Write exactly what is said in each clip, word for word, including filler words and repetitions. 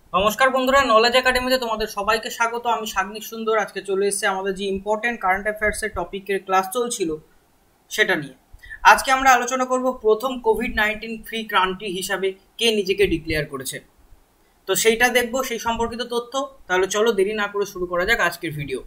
নমস্কার বন্ধুরা, নলেজ একাডেমিতে তোমাদের সবাইকে স্বাগত। আমি সাগ্নিক সুন্দর। আজকে চলে এসেছে আমাদের যে ইম্পর্টেন্ট কারেন্ট অ্যাফেয়ার্সের টপিকের ক্লাস চলছিল সেটা নিয়ে। আজকে আমরা আলোচনা করব প্রথম কোভিড নাইন্টিন ফ্রি কান্ট্রি হিসাবে কে নিজেকে ডিক্লেয়ার করেছে। তো সেইটা দেখবো, সেই সম্পর্কিত তথ্য। তাহলে চলো দেরি না করে শুরু করা যাক আজকের ভিডিও।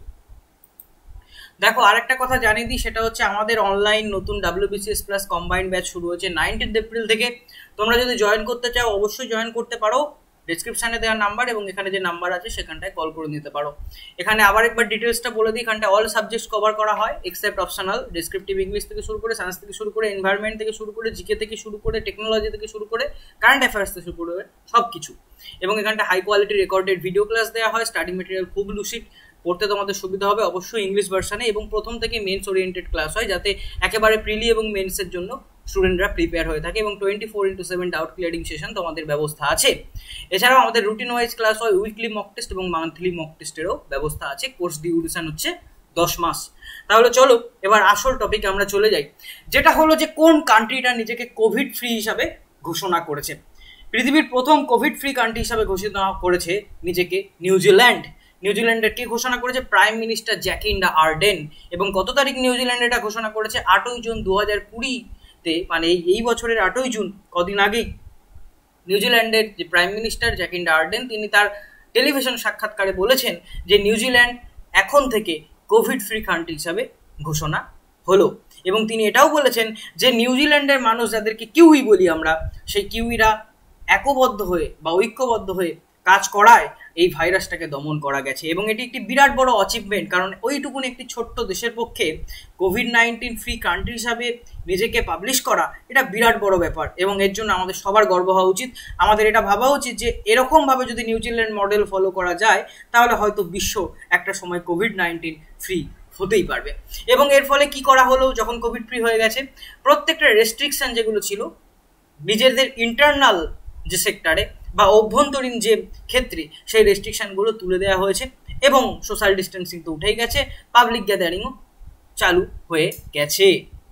দেখো, আরেকটা কথা জানিয়ে দিই, সেটা হচ্ছে আমাদের অনলাইন নতুন ডাব্লিউবিসিএস প্লাস কম্বাইন্ড ব্যাচ শুরু হয়েছে নাইনটিন্থ এপ্রিল থেকে। তোমরা যদি জয়েন করতে চাও অবশ্যই জয়েন করতে পারো। ডিসক্রিপশানে দেওয়া নাম্বার এবং এখানে যে নাম্বার আছে সেখানটায় কল করে নিতে পারো। এখানে আবার একবার ডিটেলসটা বলে দিই, এখানটায় অল সাবজেক্টস কভার করা হয় এক্সেপ্ট অপশনাল। ডেসক্রিপটিভ ইংলিশ থেকে শুরু করে, সায়েন্স থেকে শুরু করে, এনভায়রনমেন্ট থেকে শুরু করে, জিকে থেকে শুরু করে, টেকনোলজি থেকে শুরু করে, কারেন্ট অ্যাফেয়ার্স থেকে শুরু করে সব কিছু। এবং এখানটা high quality recorded video class দেওয়া হয়। স্টাডি মেটেরিয়াল খুব লুসিড, পড়তে তোমাদের সুবিধা হবে অবশ্যই ইংলিশ ভার্সানে। এবং প্রথম থেকে মেন্স ওরিয়েন্টেড ক্লাস হয়, যাতে একেবারে প্রিলি এবং মেন্সের জন্য স্টুডেন্টরা প্রিপেয়ার হয়ে থাকে। এবং twenty four into seven doubt clearing session তোমাদের ব্যবস্থা আছে। এছাড়াও আমাদের রুটিন ওয়াইজ ক্লাস হয়, উইকলি মক টেস্ট এবং মান্থলি মক টেস্টেরও ব্যবস্থা আছে। কোর্স ডিউরেশন হচ্ছে দশ মাস। তাহলে চলো এবার আসল টপিকে আমরা চলে যাই, যেটা হলো যে কোন কান্ট্রিটা নিজেকে কোভিড ফ্রি হিসাবে ঘোষণা করেছে। পৃথিবীর প্রথম কোভিড ফ্রি কান্ট্রি হিসাবে ঘোষণা করেছে নিজেকে নিউজিল্যান্ড। নিউজিল্যান্ডের কে ঘোষণা করেছে? Prime minister Jacinda Ardern. এবং কত তারিখ নিউজিল্যান্ড এটা ঘোষণা করেছে? আটই জুন দু হাজার কুড়িতে, মানে এই বছরের আটই জুন, কদিন আগেই নিউজিল্যান্ডের যে প্রাইম মিনিস্টার জ্যাকিন্ডা আর্ডেন তিনি তার টেলিভিশন সাক্ষাৎকারে বলেছেন যে নিউজিল্যান্ড এখন থেকে কোভিড ফ্রি কান্ট্রি হিসাবে ঘোষণা হলো। এবং তিনি এটাও বলেছেন যে নিউজিল্যান্ডের মানুষ, যাদেরকে কিউই বলি আমরা, সেই কিউইরা একবদ্ধ হয়ে বা ঐক্যবদ্ধ হয়ে কাজ করায় এই ভাইরাসটাকে দমন করা গেছে। এবং এটি একটি বিরাট বড় অ্যাচিভমেন্ট, কারণ ওইটুকুনি একটি ছোট্ট দেশের পক্ষে কোভিড নাইন্টিন ফ্রি কান্ট্রি হিসাবে নিজেকে পাবলিশ করা এটা বিরাট বড় ব্যাপার। এবং এর জন্য আমাদের সবার গর্ব হওয়া উচিত। আমাদের এটা ভাবা উচিত যে এরকমভাবে যদি নিউজিল্যান্ড মডেল ফলো করা যায় তাহলে হয়তো বিশ্ব একটা সময় কোভিড নাইন্টিন ফ্রি হতেই পারবে। এবং এর ফলে কি করা হলো, যখন কোভিড ফ্রি হয়ে গেছে, প্রত্যেকটা রেস্ট্রিকশন যেগুলো ছিল নিজেদের ইন্টারনাল যে সেক্টরে বা অভ্যন্তরীণ যে ক্ষেত্রে, সেই রেস্ট্রিকশনগুলো তুলে দেওয়া হয়েছে। এবং সোশ্যাল ডিস্টেন্সিং তো উঠেই গেছে, পাবলিক গ্যাদারিংও চালু হয়ে গেছে।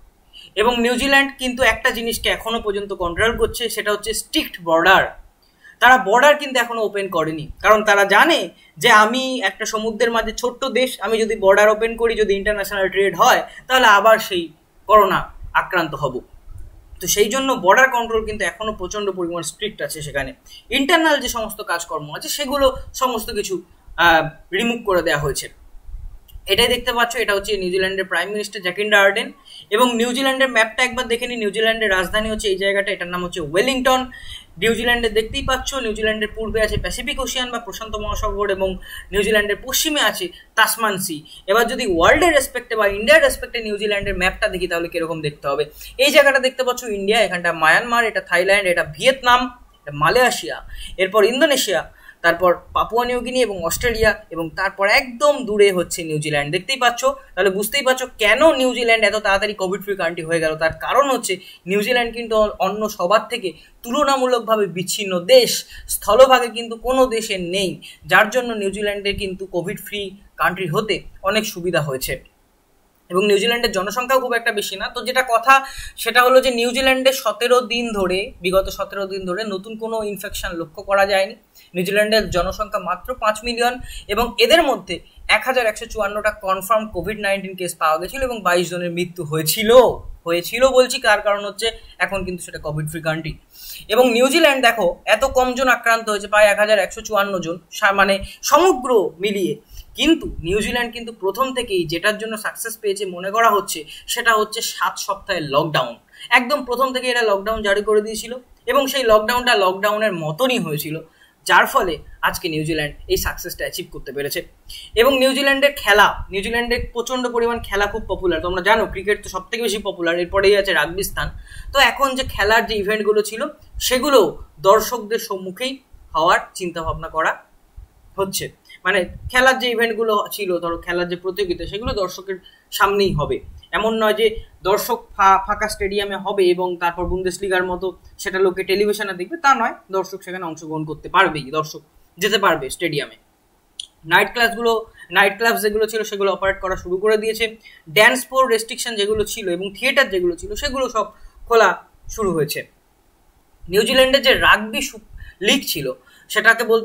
এবং নিউজিল্যান্ড কিন্তু একটা জিনিসকে এখনো পর্যন্ত কন্ট্রোল করছে, সেটা হচ্ছে স্ট্রিক্ট বর্ডার। তারা বর্ডার কিন্তু এখনো ওপেন করেনি, কারণ তারা জানে যে আমি একটা সমুদ্রের মাঝে ছোট্ট দেশ, আমি যদি বর্ডার ওপেন করি, যদি ইন্টারন্যাশনাল ট্রেড হয়, তাহলে আবার সেই করোনা আক্রান্ত হব। তো সেই জন্য বর্ডার কন্ট্রোল কিন্তু এখনো প্রচণ্ড পরিমাণ স্ট্রিক্ট আছে সেখানে। ইন্টারনাল যে সমস্ত কাজকর্ম আছে সেগুলো সমস্ত কিছু রিমুভ করে দেওয়া হয়েছে। এটাই দেখতে পাচ্ছ, এটা হচ্ছে নিউজিল্যান্ডের প্রাইম মিনিস্টার জ্যাকিন্ডা আর্ডেন। এবং নিউজিল্যান্ডের ম্যাপটা একবার দেখে নি। নিউজিল্যান্ডের রাজধানী হচ্ছে এই জায়গাটা, এটার নাম হচ্ছে ওয়েলিংটন। নিউজিল্যান্ডে দেখতেই পাচ্ছ, নিউজিল্যান্ডের পূর্বে আছে প্যাসিফিক ওশিয়ান বা প্রশান্ত মহাসাগর, এবং নিউজিল্যান্ডের পশ্চিমে আছে তাসমান সি। এবার যদি ওয়ার্ল্ডের রেসপেক্টে বা ইন্ডিয়ার রেসপেক্টে নিউজিল্যান্ডের ম্যাপটা দেখি তাহলে কিরকম দেখতে হবে। এই জায়গাটা দেখতে পাচ্ছ ইন্ডিয়া, এখানটা মায়ানমার, এটা থাইল্যান্ড, এটা ভিয়েতনাম, এটা মালয়েশিয়া, এরপর ইন্দোনেশিয়া, তারপর পাপুয়া নিউগিনি এবং অস্ট্রেলিয়া, এবং তারপর একদম দূরে হচ্ছে নিউজিল্যান্ড। দেখতেই পাচ্ছ, তাহলে বুঝতেই পারছো কেন নিউজিল্যান্ড এত তাড়াতাড়ি কোভিড ফ্রি কান্ট্রি হয়ে গেল। তার কারণ হচ্ছে নিউজিল্যান্ড কিন্তু অন্য সবার থেকে তুলনামূলকভাবে বিচ্ছিন্ন দেশ, স্থলভাগে কিন্তু কোনো দেশের নেই, যার জন্য নিউজিল্যান্ডের কিন্তু কোভিড ফ্রি কান্ট্রি হতে অনেক সুবিধা হয়েছে। এবং নিউজিল্যান্ডের জনসংখ্যাও খুব একটা বেশি না। তো যেটা কথা সেটা হলো যে নিউজিল্যান্ডে সতেরো দিন ধরে বিগত সতেরো দিন ধরে নতুন কোনো ইনফেকশন লক্ষ্য করা যায়নি। নিউজিল্যান্ডের জনসংখ্যা মাত্র পাঁচ মিলিয়ন, এবং এদের মধ্যে এক হাজার একশো চুয়ান্নটা কনফার্ম কোভিড নাইন্টিন কেস পাওয়া গেছিল এবং বাইশ জনের মৃত্যু হয়েছিল হয়েছিল বলছি তার কারণ হচ্ছে এখন কিন্তু সেটা কোভিড ফ্রি কান্ট্রি। এবং নিউজিল্যান্ড দেখো এত কম জন আক্রান্ত হয়েছে, প্রায় এক হাজার একশো চুয়ান্ন জন, মানে সমগ্র মিলিয়ে। কিন্তু নিউজিল্যান্ড কিন্তু প্রথম থেকেই যেটার জন্য সাকসেস পেয়েছে মনে করা হচ্ছে সেটা হচ্ছে সাত সপ্তাহের লকডাউন। একদম প্রথম থেকে এরা লকডাউন জারি করে দিয়েছিল এবং সেই লকডাউনটা লকডাউনের মতনই হয়েছিল, যার ফলে আজকে নিউজিল্যান্ড এই সাকসেসটা অ্যাচিভ করতে পেরেছে। এবং নিউজিল্যান্ডের খেলা, নিউজিল্যান্ডের প্রচণ্ড পরিমাণ খেলা খুব পপুলার। তোমরা জানো ক্রিকেট তো সব থেকে বেশি পপুলার, এরপরেই আছে রাগবিস্তান। তো এখন যে খেলার যে ইভেন্টগুলো ছিল সেগুলো দর্শকদের সম্মুখেই হওয়ার চিন্তাভাবনা করা হচ্ছে। মানে খেলার যে ইভেন্টগুলো ছিল, ধরো খেলার যে প্রতিযোগিতা, সেগুলো দর্শকের সামনেই হবে। এমন নয় যে দর্শক ফাঁকা স্টেডিয়ামে হবে এবং তারপর বুন্দেসলিগার মতো সেটা লোকে টেলিভিশনে দেখবে, তা নয়। দর্শক সেখানে অংশগ্রহণ করতে পারবেই, দর্শক যেতে পারবে স্টেডিয়ামে। নাইট ক্লাসগুলো নাইট ক্লাব যেগুলো ছিল সেগুলো অপারেট করা শুরু করে দিয়েছে। ড্যান্স ফ্লোর রেস্ট্রিকশন যেগুলো ছিল এবং থিয়েটার যেগুলো ছিল সেগুলো সব খোলা শুরু হয়েছে। নিউজিল্যান্ডের যে রাগবি লিগ ছিল সেটাকে বলতো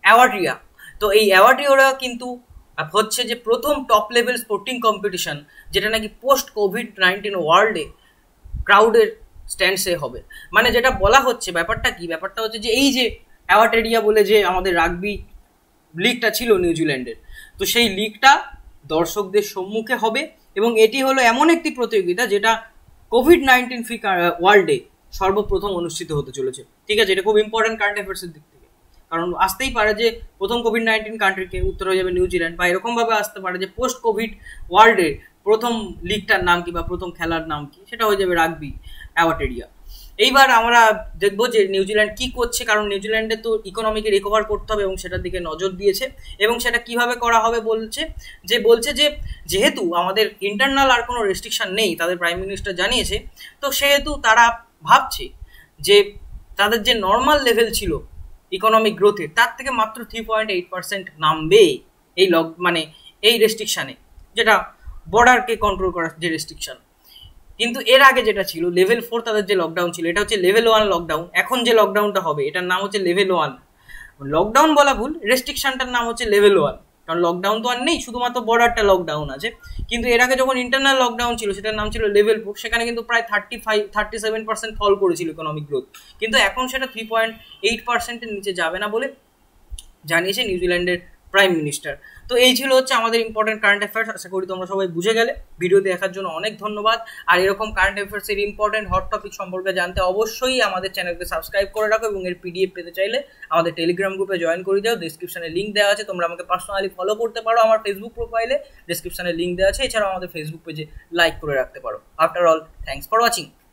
অ্যাওয়ার্ডিয়া। তো এই অ্যাওয়ার্ডিওরা কিন্তু হচ্ছে যে প্রথম টপ লেভেল স্পোর্টিং কম্পিটিশন, যেটা নাকি পোস্ট কোভিড নাইন্টিন ওয়ার্ল্ডে ক্রাউডের স্ট্যান্ডসে হবে। মানে যেটা বলা হচ্ছে, ব্যাপারটা কি, ব্যাপারটা হচ্ছে যে এই যে অ্যাওয়ার্ডেরিয়া বলে যে আমাদের রাগবি লিগটা ছিল নিউজিল্যান্ডের, তো সেই লিগটা দর্শকদের সম্মুখে হবে এবং এটি হলো এমন একটি প্রতিযোগিতা যেটা কোভিড নাইন্টিন ফ্রি ওয়ার্ল্ডে সর্বপ্রথম অনুষ্ঠিত হতে চলেছে। ঠিক আছে, এটা খুব ইম্পর্টেন্ট কারেন্ট অ্যাফেয়ার্সের দিক থেকে, কারণ আসতেই পারে যে প্রথম কোভিড নাইন্টিন কান্ট্রিকে উত্তর হয়ে যাবে নিউজিল্যান্ড, বা এরকমভাবে আসতে পারে যে পোস্ট কোভিড ওয়ার্ল্ডে প্রথম লিগটার নাম কি বা প্রথম খেলার নাম কি, সেটা হয়ে যাবে রাগবি অ্যাওয়ার্ডেরিয়া। এইবার আমরা দেখবো যে নিউজিল্যান্ড কি করছে, কারণ নিউজিল্যান্ডে তো ইকোনমিকে রিকভার করতে হবে এবং সেটার দিকে নজর দিয়েছে। এবং সেটা কিভাবে করা হবে বলছে যে বলছে যে যেহেতু আমাদের ইন্টারনাল আর কোনো রেস্ট্রিকশন নেই, তাদের প্রাইম মিনিস্টার জানিয়েছে, তো সেহেতু তারা ভাবছে যে তাদের যে নর্মাল লেভেল ছিল ইকোনমিক গ্রোথের, তার থেকে মাত্র থ্রি পয়েন্ট এইট পার্সেন্ট নামবে এই লক মানে এই রেস্ট্রিকশানে, যেটা বর্ডারকে কন্ট্রোল করার যে রেস্ট্রিকশন। কিন্তু এর আগে যেটা ছিল লেভেল ফোর, তাদের যে লকডাউন ছিল, এটা হচ্ছে লেভেল ওয়ান লকডাউন। এখন যে লকডাউনটা হবে এটার নাম হচ্ছে লেভেল ওয়ান। লকডাউন বলা ভুল, রেস্ট্রিকশনটার নাম হচ্ছে লেভেল ওয়ান, কারণ লকডাউন তো আর নেই, শুধুমাত্র বর্ডারটা লকডাউন আছে। কিন্তু এর আগে যখন ইন্টারনাল লকডাউন ছিল সেটার নাম ছিল লেভেল ফোর, সেখানে কিন্তু প্রায় thirty five thirty seven percent fall করেছিল ইকোনমিক গ্রোথ। কিন্তু এখন সেটা থ্রি পয়েন্ট এইট পার্সেন্টের নিচে যাবে না বলে জানিয়েছে নিউজিল্যান্ডের প্রাইম মিনিস্টার। তো এই ছিল হচ্ছে আমাদের ইম্পর্টেন্ট কারেন্ট অ্যাফেয়ার্স। আশা করি তোমরা সবাই বুঝে গেলে। ভিডিও দেখার জন্য অনেক ধন্যবাদ। আর এরকম কারেন্ট অ্যাফেয়ার্সের ইম্পর্টেন্ট হট টপিক সম্পর্কে জানতে অবশ্যই আমাদের চ্যানেলকে সাবস্ক্রাইব করে রাখো এবং এর পিডিএফ পেতে চাইলে আমাদের টেলিগ্রাম গ্রুপে জয়েন করে দাও। ডিসক্রিপশনে লিঙ্ক দেওয়া আছে, তোমরা আমাকে পার্সোনালি ফলো করতে পারো। আমার ফেসবুক প্রোফাইলে ডিসক্রিপশনে লিঙ্ক দেওয়া আছে। এছাড়াও আমাদের ফেসবুক পেজে লাইক করে রাখতে পারো। After all, thanks for watching.